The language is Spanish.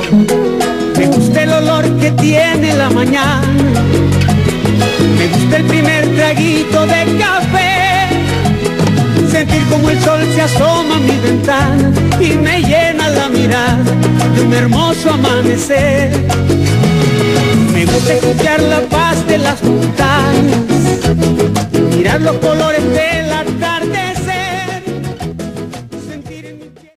Me gusta el olor que tiene la mañana, me gusta el primer traguito de café, sentir como el sol se asoma a mi ventana y me llena la mirada de un hermoso amanecer. Me gusta escuchar la paz de las montañas, mirar los colores de la tarde